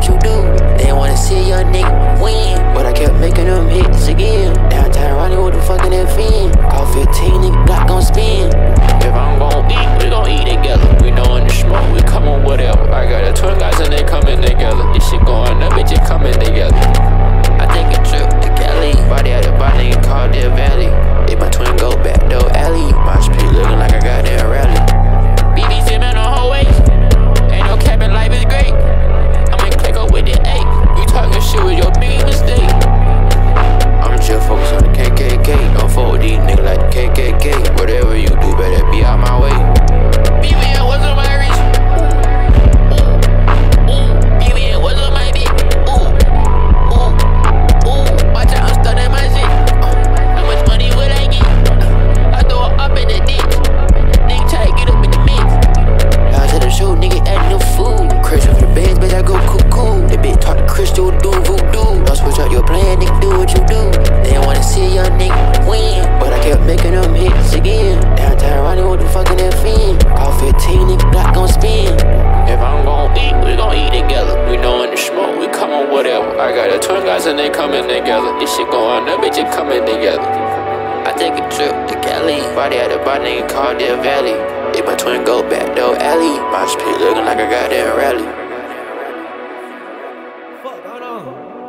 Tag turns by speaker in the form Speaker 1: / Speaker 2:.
Speaker 1: what you do. They didn't wanna see a young nigga win, but I kept making them hits again. Downtown running with the fucking FN. Call 15, nigga, Glock gon' spin. If I'm gon' eat, we gon' eat together. We knowin' the smoke, we come on whatever. I got the twin guys and they coming together. This shit going up, bitch, it coming together. I take a trip to Cali, body at the body, nigga called Deer Valley. If my twin go back though alley, my street looking like I got that rally. BBC man on whole way, ain't no capping, life is great. I'ma click up with the 8. You talking shit with your big mistake. I'ma chill, focus on the KKK. Don't fuck with these niggas like the KKK. Whatever you do, better be out my way. BBN, what's up, my reach? BBN, what's up, my bitch? Watch out, I'm studying my shit. How much money would I get? I throw it up in the ditch. Nigga try to get up in the mix. Out to the show, nigga acting no fool. Crazy for the bands, bitch, I go cuckoo. That bitch talk to Crystal, do voodoo. Don't switch up your plan, nigga, do what you do. They didn't wanna see a young nigga win, but I kept making them hits again. Downtown running with the fucking FN. Call 15, nigga, Glock gon' spin. If I'm gon' eat, we gon' eat together. We knowin' the smoke, we come on whatever. I got the twin guys and they coming together. This shit going up, bitch, it coming together. I take a trip to Cali, body at the body, nigga called Deer Valley. If my twin go back though alley, my street looking like I got that rally.
Speaker 2: Fuck, hold on.